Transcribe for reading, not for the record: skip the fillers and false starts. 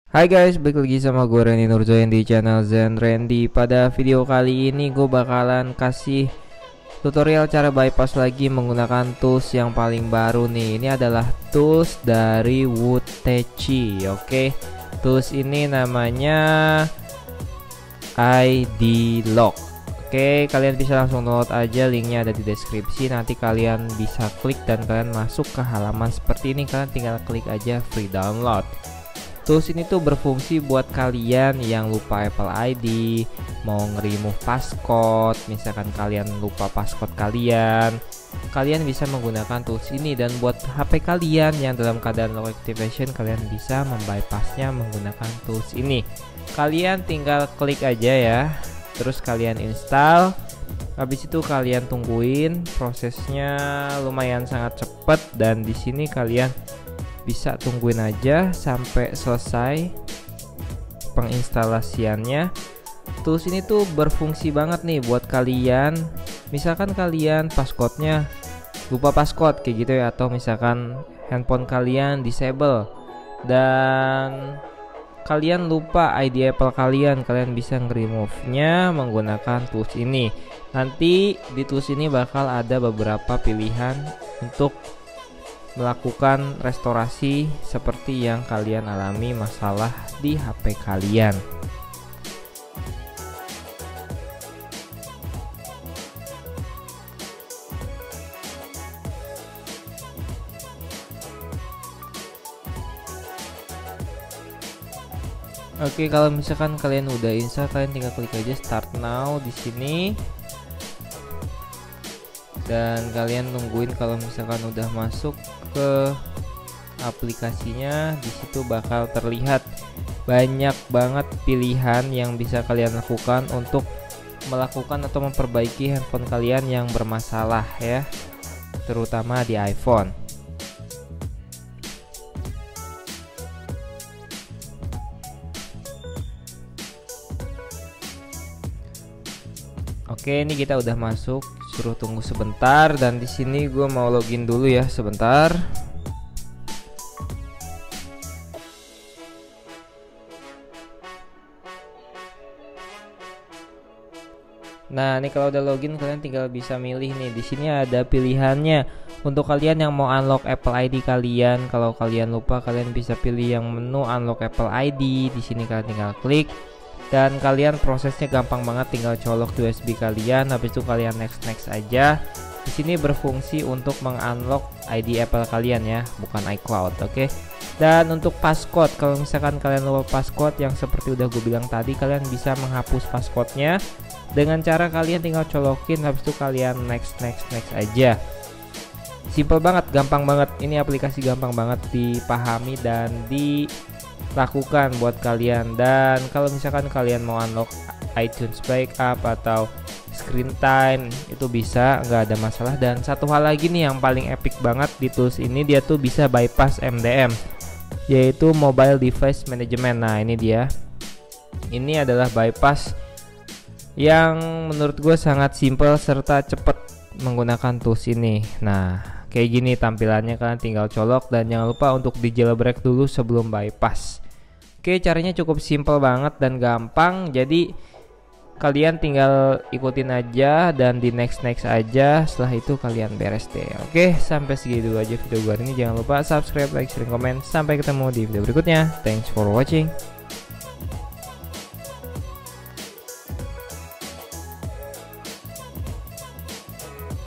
Hai guys, balik lagi sama gue Randy Nurjoin di channel Zen Randy. Pada video kali ini gue bakalan kasih tutorial cara bypass lagi menggunakan tools yang paling baru nih. Ini adalah tools dari Wuteci. Oke, tools ini namanya ID Lock. Oke, kalian bisa langsung download aja, linknya ada di deskripsi. Nanti kalian bisa klik dan kalian masuk ke halaman seperti ini. Kalian tinggal klik aja free download. Tools ini tuh berfungsi buat kalian yang lupa Apple ID, mau nge-remove passcode, misalkan kalian lupa passcode kalian bisa menggunakan tools ini. Dan buat HP kalian yang dalam keadaan lock activation, kalian bisa membypassnya menggunakan tools ini. Kalian tinggal klik aja ya, terus kalian install. Habis itu kalian tungguin, prosesnya lumayan sangat cepat. Dan di sini kalian bisa tungguin aja sampai selesai penginstalasiannya. Tools ini tuh berfungsi banget nih buat kalian. Misalkan kalian passcode-nya lupa passcode kayak gitu ya, atau misalkan handphone kalian disable dan kalian lupa ID Apple kalian bisa nge-remove-nya menggunakan tools ini. Nanti di tools ini bakal ada beberapa pilihan untuk melakukan restorasi seperti yang kalian alami masalah di HP kalian. Oke, kalau misalkan kalian udah install, kalian tinggal klik aja start now di sini. Dan kalian nungguin kalau misalkan udah masuk ke aplikasinya. Di situ bakal terlihat banyak banget pilihan yang bisa kalian lakukan untuk melakukan atau memperbaiki handphone kalian yang bermasalah ya, terutama di iPhone. Oke, ini kita udah masuk. Suruh tunggu sebentar, dan di sini gue mau login dulu ya sebentar. Nah, ini kalau udah login kalian tinggal bisa milih nih. Di sini ada pilihannya untuk kalian yang mau unlock Apple ID kalian. Kalau kalian lupa, kalian bisa pilih yang menu unlock Apple ID. Di sini kalian tinggal klik. Dan kalian prosesnya gampang banget, tinggal colok USB kalian, habis itu kalian next aja. Di sini berfungsi untuk mengunlock ID Apple kalian ya, bukan iCloud, oke. Dan untuk passcode, kalau misalkan kalian lupa passcode yang seperti udah gue bilang tadi, kalian bisa menghapus passcode-nya dengan cara kalian tinggal colokin, habis itu kalian next aja. Simple banget, gampang banget. Ini aplikasi gampang banget dipahami dan dilakukan buat kalian. Dan kalau misalkan kalian mau unlock iTunes backup atau screen time, itu bisa, nggak ada masalah. Dan satu hal lagi nih yang paling epic banget di tools ini, dia tuh bisa bypass MDM, yaitu Mobile Device Management. Nah, ini dia. Ini adalah bypass yang menurut gue sangat simple serta cepat menggunakan tools ini. Nah, kayak gini tampilannya, kalian tinggal colok dan jangan lupa untuk di jailbreak dulu sebelum bypass. Oke, caranya cukup simple banget dan gampang. Jadi kalian tinggal ikutin aja dan di next aja. Setelah itu kalian beres deh. Oke, sampai segitu aja video gue hari ini. Jangan lupa subscribe, like, share, komen. Sampai ketemu di video berikutnya. Thanks for watching.